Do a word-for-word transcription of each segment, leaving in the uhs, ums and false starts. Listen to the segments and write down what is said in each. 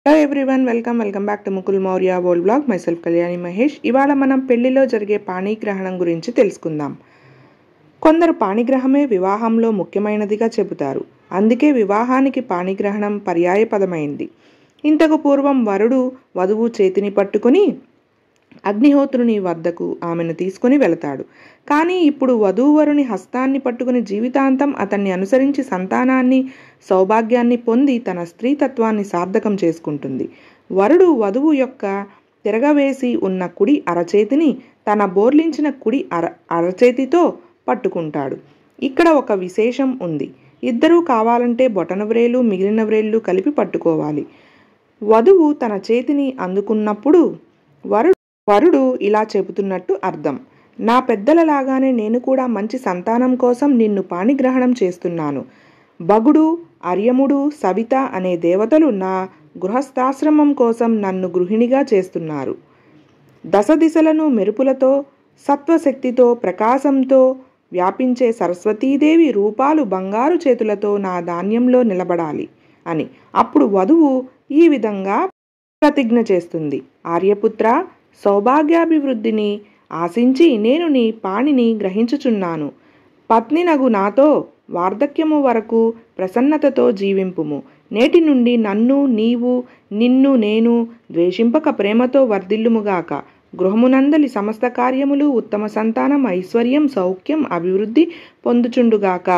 Hello everyone, welcome welcome back to Mukul Maurya world blog. Myself Kalyani Mahesh. ఇవాళ మనం పెళ్లిలో జరిగే పాణిగ్రహణం గురించి తెలుసుకుందాం. కొందరు పాణిగ్రహమే వివాహంలో ముఖ్యమైనదిగా చెబుతారు. అందుకే వివాహానికి పాణిగ్రహణం పర్యాయపదమైంది. ఇంతకు పూర్వం వరుడు వధువు చేతిని పట్టుకుని అగ్నిహోత్రుని వద్దకు ఆమెను తీసుకుని వెళతాడు. కానీ ఇప్పుడు వధూవరుని హస్తాన్ని పట్టుకుని జీవితాంతం అతన్ని అనుసరించి సంతానాన్ని, సౌభాగ్యాన్ని పొంది తన స్త్రీతత్వాన్ని సార్థకం చేసుకుంటుంది. వరుడు వధువు యొక్క తిరగవేసి ఉన్న కుడి అరచేతిని తన బోర్లించిన కుడి అర అరచేతితో పట్టుకుంటాడు. ఇక్కడ ఒక విశేషం ఉంది. ఇద్దరూ కావాలంటే బొటనవ్రేలు మిగిలిన వ్రేళ్ళు కలిపి పట్టుకోవాలి. వధువు తన చేతిని అందుకున్నప్పుడు వరుడు వరుడు ఇలా చెబుతున్నట్టు అర్థం: నా పెద్దలలాగానే నేను కూడా మంచి సంతానం కోసం నిన్ను పాణిగ్రహణం చేస్తున్నాను. భగుడు, అర్యముడు, సవిత అనే దేవతలు నా గృహస్థాశ్రమం కోసం నన్ను గృహిణిగా చేస్తున్నారు. దశ దిశలను మెరుపులతో, సత్వశక్తితో, ప్రకాశంతో వ్యాపించే సరస్వతీదేవి రూపాలు బంగారు చేతులతో నా ధాన్యంలో నిలబడాలి అని. అప్పుడు వధువు ఈ విధంగా ప్రతిజ్ఞ చేస్తుంది: ఆర్యపుత్ర, సౌభాగ్యాభివృద్ధిని ఆశించి నేను నీ పాణిని గ్రహించుచున్నాను. పత్నినగు నాతో వార్ధక్యము వరకు ప్రసన్నతతో జీవింపుము. నేటి నుండి నన్ను నీవు, నిన్ను నేను ద్వేషింపక ప్రేమతో వర్ధిల్లుముగాక. గృహమునందలి సమస్త కార్యములు, ఉత్తమ సంతానం, ఐశ్వర్యం, సౌఖ్యం, అభివృద్ధి పొందుచుండుగాక.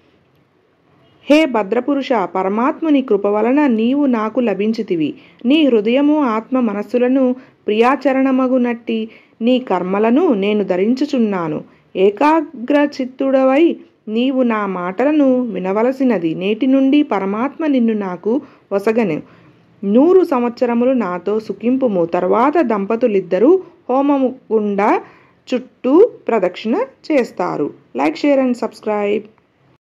హే భద్రపురుష, పరమాత్ముని కృప వలన నీవు నాకు లభించితివి. నీ హృదయము, ఆత్మ, మనస్సులను ప్రియాచరణమగునట్టి నీ కర్మలను నేను ధరించుచున్నాను. ఏకాగ్రచిత్తుడవై నీవు నా మాటలను వినవలసినది. నేటి నుండి పరమాత్మ నిన్ను నాకు వసగను. నూరు సంవత్సరములు నాతో సుఖింపుము. తర్వాత దంపతులిద్దరూ హోమము గుండా చుట్టూ ప్రదక్షిణ చేస్తారు. Like, share and subscribe.